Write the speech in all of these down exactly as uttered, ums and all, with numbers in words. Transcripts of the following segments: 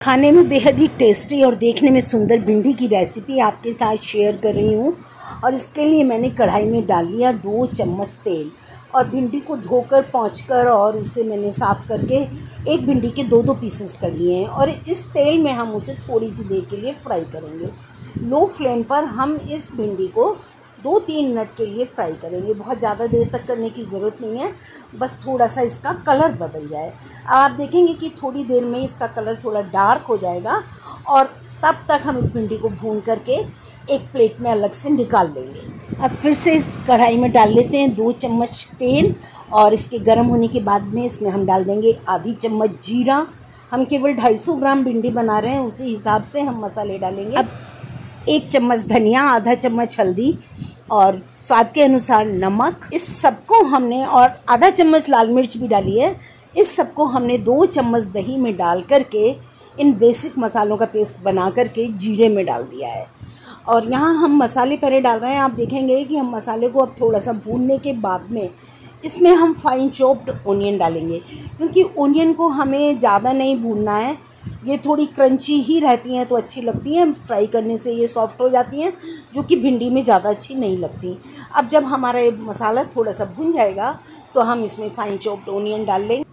खाने में बेहद ही टेस्टी और देखने में सुंदर भिंडी की रेसिपी आपके साथ शेयर कर रही हूँ। और इसके लिए मैंने कढ़ाई में डाल लिया दो चम्मच तेल और भिंडी को धोकर पोंछकर और उसे मैंने साफ़ करके एक भिंडी के दो दो पीसेस कर लिए हैं। और इस तेल में हम उसे थोड़ी सी देर के लिए फ्राई करेंगे। लो फ्लेम पर हम इस भिंडी को दो तीन मिनट के लिए फ्राई करेंगे। बहुत ज़्यादा देर तक करने की ज़रूरत नहीं है, बस थोड़ा सा इसका कलर बदल जाए। आप देखेंगे कि थोड़ी देर में इसका कलर थोड़ा डार्क हो जाएगा और तब तक हम इस भिंडी को भून करके एक प्लेट में अलग से निकाल लेंगे। अब फिर से इस कढ़ाई में डाल लेते हैं दो चम्मच तेल और इसके गर्म होने के बाद में इसमें हम डाल देंगे आधी चम्मच जीरा। हम केवल दो सौ पचास ग्राम भिंडी बना रहे हैं, उसी हिसाब से हम मसाले डालेंगे। अब एक चम्मच धनिया, आधा चम्मच हल्दी और स्वाद के अनुसार नमक, इस सबको हमने, और आधा चम्मच लाल मिर्च भी डाली है। इस सबको हमने दो चम्मच दही में डाल करके इन बेसिक मसालों का पेस्ट बना करके जीरे में डाल दिया है। और यहाँ हम मसाले पहले डाल रहे हैं। आप देखेंगे कि हम मसाले को अब थोड़ा सा भूनने के बाद में इसमें हम फाइन चॉप्ड ओनियन डालेंगे, क्योंकि ओनियन को हमें ज़्यादा नहीं भूनना है। ये थोड़ी क्रंची ही रहती हैं तो अच्छी लगती हैं, फ्राई करने से ये सॉफ्ट हो जाती हैं, जो कि भिंडी में ज़्यादा अच्छी नहीं लगती। अब जब हमारा ये मसाला थोड़ा सा भुन जाएगा तो हम इसमें फाइन चॉप्ड ओनियन डाल लेंगे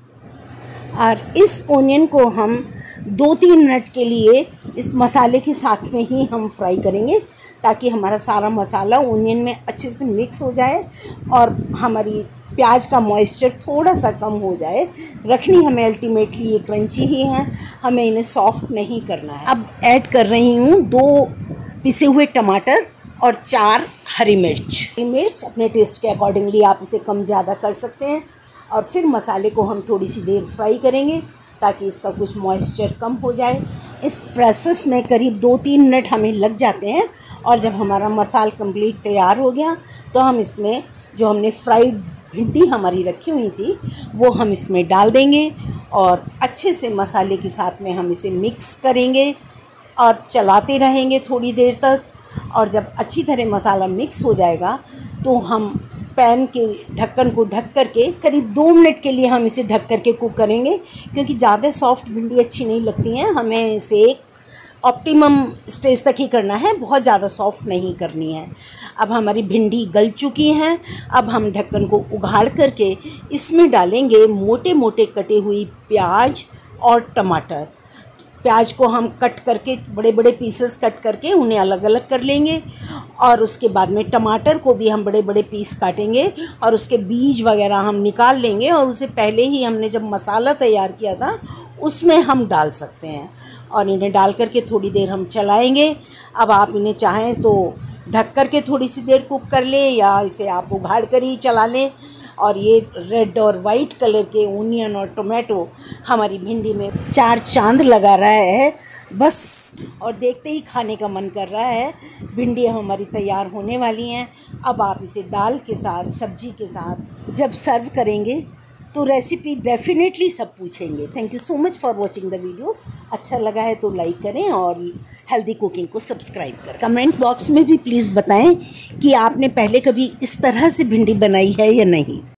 और इस ओनियन को हम दो तीन मिनट के लिए इस मसाले के साथ में ही हम फ्राई करेंगे, ताकि हमारा सारा मसाला ओनियन में अच्छे से मिक्स हो जाए और हमारी प्याज का मॉइस्चर थोड़ा सा कम हो जाए। रखनी हमें अल्टीमेटली ये क्रंची ही है, हमें इन्हें सॉफ्ट नहीं करना है। अब ऐड कर रही हूँ दो पिसे हुए टमाटर और चार हरी मिर्च। हरी मिर्च अपने टेस्ट के अकॉर्डिंगली आप इसे कम ज़्यादा कर सकते हैं। और फिर मसाले को हम थोड़ी सी देर फ्राई करेंगे ताकि इसका कुछ मॉइस्चर कम हो जाए। इस प्रोसेस में करीब दो तीन मिनट हमें लग जाते हैं। और जब हमारा मसाला कंप्लीट तैयार हो गया तो हम इसमें जो हमने फ्राइड भिंडी हमारी रखी हुई थी वो हम इसमें डाल देंगे और अच्छे से मसाले के साथ में हम इसे मिक्स करेंगे और चलाते रहेंगे थोड़ी देर तक। और जब अच्छी तरह मसाला मिक्स हो जाएगा तो हम पैन के ढक्कन को ढक करके करीब दो मिनट के लिए हम इसे ढक करके कुक करेंगे, क्योंकि ज़्यादा सॉफ्ट भिंडी अच्छी नहीं लगती हैं। हमें इसे एक ऑप्टिमम स्टेज तक ही करना है, बहुत ज़्यादा सॉफ्ट नहीं करनी है। अब हमारी भिंडी गल चुकी हैं। अब हम ढक्कन को उघाड़ करके इसमें डालेंगे मोटे मोटे कटे हुई प्याज और टमाटर। प्याज को हम कट करके बड़े बड़े पीसेस कट करके उन्हें अलग अलग कर लेंगे और उसके बाद में टमाटर को भी हम बड़े बड़े पीस काटेंगे और उसके बीज वगैरह हम निकाल लेंगे और उसे पहले ही हमने जब मसाला तैयार किया था उसमें हम डाल सकते हैं और इन्हें डाल करके थोड़ी देर हम चलाएंगे। अब आप इन्हें चाहें तो ढक करके थोड़ी सी देर कुक कर लें या इसे आप उघाड़ कर ही चला लें। और ये रेड और वाइट कलर के ओनियन और टोमेटो हमारी भिंडी में चार चांद लगा रहा है बस, और देखते ही खाने का मन कर रहा है। भिंडी हमारी तैयार होने वाली हैं। अब आप इसे दाल के साथ, सब्जी के साथ जब सर्व करेंगे तो रेसिपी डेफिनेटली सब पूछेंगे। Thank you so much for watching the video. अच्छा लगा है तो लाइक करें और हेल्दी कुकिंग को सब्सक्राइब करें। कमेंट बॉक्स में भी प्लीज़ बताएं कि आपने पहले कभी इस तरह से भिंडी बनाई है या नहीं।